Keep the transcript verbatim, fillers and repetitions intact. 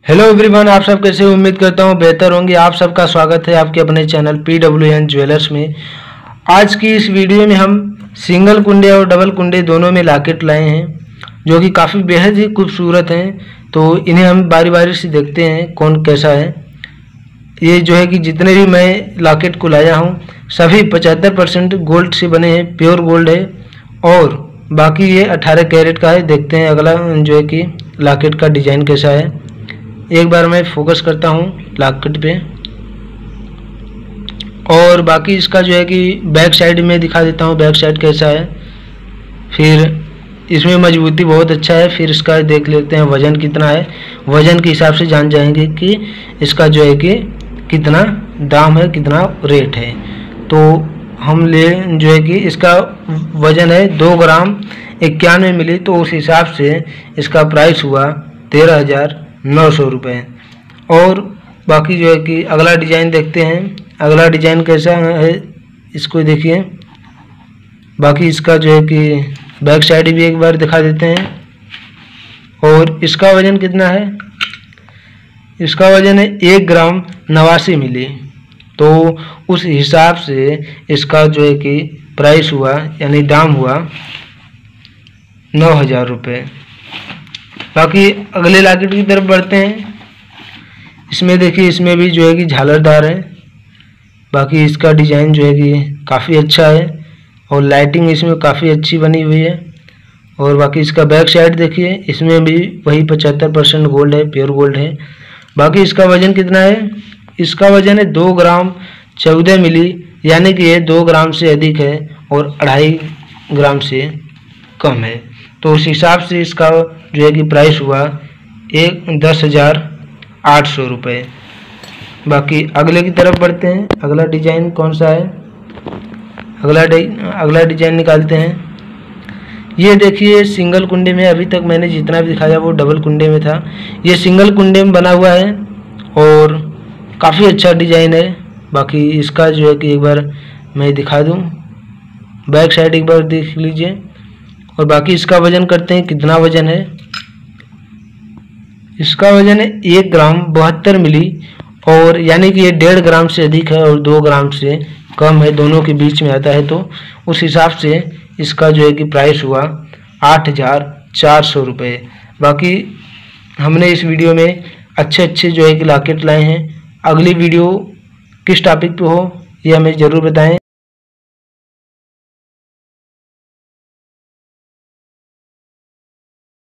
Hello everyone, आप सब कैसे हो? उम्मीद करता हूँ बेहतर होंगे। आप सबका स्वागत है आपके अपने channel P W N jewellers में। आज की इस वीडियो में हम सिंगल कुंडे और डबल कुंडे दोनों में लॉकेट लाए हैं, जो कि काफ़ी बेहद ही खूबसूरत हैं। तो इन्हें हम बारी बारी से देखते हैं कौन कैसा है। ये जो है कि जितने भी मैं लॉकेट को लाया हूँ सभी पचहत्तर परसेंट गोल्ड से बने हैं, प्योर गोल्ड है, और बाकी ये अठारह कैरेट का है। देखते हैं अगला जो है कि लॉकेट का डिज़ाइन कैसा है। एक बार मैं फोकस करता हूँ लॉकेट पे, और बाकी इसका जो है कि बैक साइड में दिखा देता हूँ बैक साइड कैसा है। फिर इसमें मजबूती बहुत अच्छा है। फिर इसका देख लेते हैं वज़न कितना है। वज़न के हिसाब से जान जाएंगे कि इसका जो है कि कितना दाम है, कितना रेट है। तो हम ले जो है कि इसका वज़न है दो ग्राम इक्यानवे मिली, तो उस हिसाब से इसका प्राइस हुआ तेरह हज़ार नौ सौ रुपये। और बाकी जो है कि अगला डिज़ाइन देखते हैं। अगला डिज़ाइन कैसा है इसको देखिए। बाकी इसका जो है कि बैक साइड भी एक बार दिखा देते हैं। और इसका वज़न कितना है? इसका वज़न है एक ग्राम नवासी मिली, तो उस हिसाब से इसका जो है कि प्राइस हुआ यानी दाम हुआ नौ हज़ार रुपये। बाकी अगले लॉकेट की तरफ बढ़ते हैं। इसमें देखिए, इसमें भी जो है कि झालरदार है। बाकी इसका डिज़ाइन जो है कि काफ़ी अच्छा है, और लाइटिंग इसमें काफ़ी अच्छी बनी हुई है। और बाकी इसका बैक साइड देखिए, इसमें भी वही पचहत्तर परसेंट गोल्ड है, प्योर गोल्ड है। बाकी इसका वज़न कितना है? इसका वज़न है दो ग्राम चौदह मिली, यानी कि ये दो ग्राम से अधिक है और अढ़ाई ग्राम से कम है। तो उस हिसाब से इसका जो है कि प्राइस हुआ एक दस हज़ार आठ सौ रुपये। बाकी अगले की तरफ बढ़ते हैं। अगला डिज़ाइन कौन सा है? अगला अगला डिज़ाइन निकालते हैं। ये देखिए सिंगल कुंडे में, अभी तक मैंने जितना भी दिखाया वो डबल कुंडे में था। ये सिंगल कुंडे में बना हुआ है और काफ़ी अच्छा डिज़ाइन है। बाकी इसका जो है कि एक बार मैं दिखा दूँ, बैक साइड एक बार देख लीजिए। और बाकी इसका वज़न करते हैं, कितना वज़न है? इसका वज़न है एक ग्राम बहत्तर मिली, और यानी कि ये डेढ़ ग्राम से अधिक है और दो ग्राम से कम है, दोनों के बीच में आता है। तो उस हिसाब से इसका जो है कि प्राइस हुआ आठ हज़ार चार सौ रुपये। बाकी हमने इस वीडियो में अच्छे अच्छे जो है कि लॉकेट लाए हैं। अगली वीडियो किस टॉपिक पे हो ये हमें ज़रूर बताएं।